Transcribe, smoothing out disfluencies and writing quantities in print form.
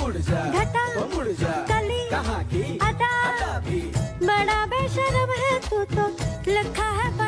उड़ जा घटा तो मुड़ जा कली कहाँ की अदा अदा भी बड़ा बेशरम है तू तो, लिखा है